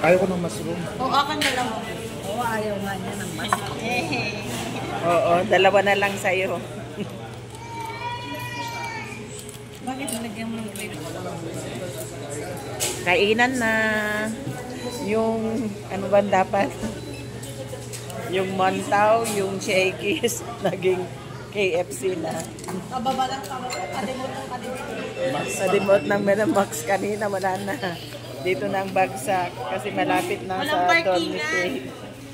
Ayaw ko ng mushroom. O, akan dalawa. Oo, ayaw nga niya ng mas. Oo, dalawa na lang sa'yo. Bakit nalagyan mo ng grapes? Kainan na. Yung, ano ba dapat? Yung Montaw, yung Shakey's, naging KFC na. Kababa lang, kadimot ng kadimot. Sa ng Menamax kanina, wala na. Dito na ang bagsak kasi malapit na Walang sa parkingan. dormitory.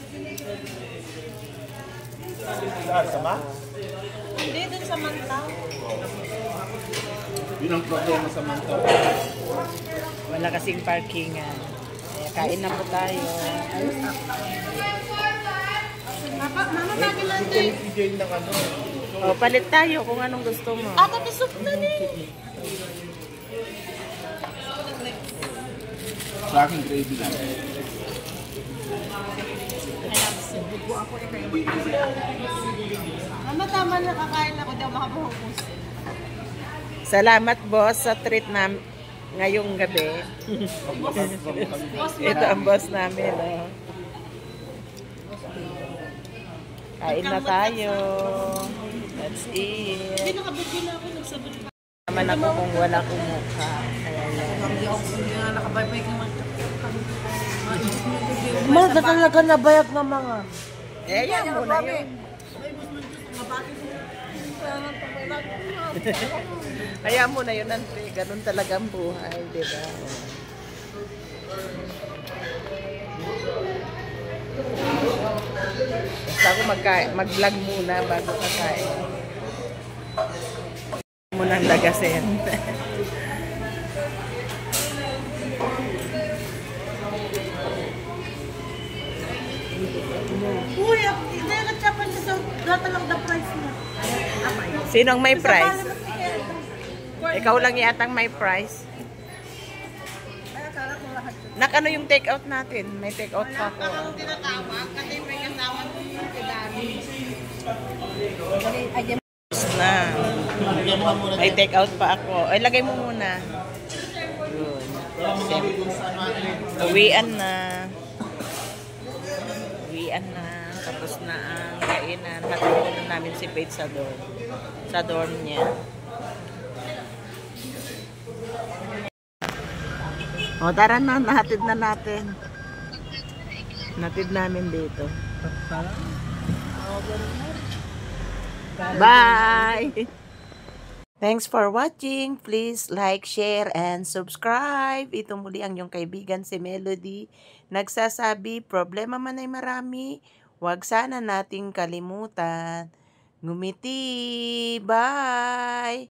Sama? Hindi, dun sa Mantaw. Yun ang problema sa Mantaw. Wala kasing parkingan. Kaya kain na po tayo. Mama, bagay lang Ito din. yung PJ ng ano. O, palit tayo kung anong gusto mo. Ata, tisok na din. Sa akin, gravy lang. Mama, tama na kakain ako. Di ako makabuhukos. Salamat boss sa treat na ngayong gabi. Ito ang boss namin. Oh. Kain na tayo. Let's eat. Hindi nakabigyo na ako. Nagsabot pa. Naman ako kung wala kong mukha. Kaya lang. Hindi ako nakabaybay ka man. Mga talaga nabayag ng mga. Eh, yan muna yun. Kaya mo na yun, Ante. Ganun talaga ang buhay, di ba? Basta ako mag-vlog muna bago kakain. Muna ang lagasin. Uy, hindi ka tsapan niya sa data lang the price niya. Sinong may price? Ikaw lang yatang may price. Nakano yung take out natin? May take out pa ako. Ang tinatawag, kasi may kasama ng kidali. Na. May take out pa ako. Ay, lagay mo muna. Yun. Uwian na. Uwian na. Tapos na ang kainan. Hatid na namin si Paige sa dorm. Sa dorm niya. O, tara na. Nahatid na natin. Nahatid namin dito. Bye! Thanks for watching. Please like, share, and subscribe. Ito muli ang iyong kaibigan si Melody. Nagsasabi, problema man ay marami, huwag sana nating kalimutan. Ngumiti. Bye!